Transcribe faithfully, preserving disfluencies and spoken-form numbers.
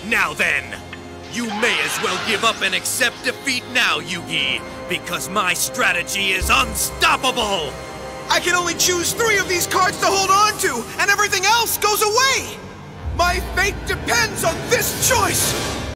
Now then, you may as well give up and accept defeat now, Yugi, because my strategy is unstoppable! I can only choose three of these cards to hold on to, and everything else goes away! My fate depends on this choice!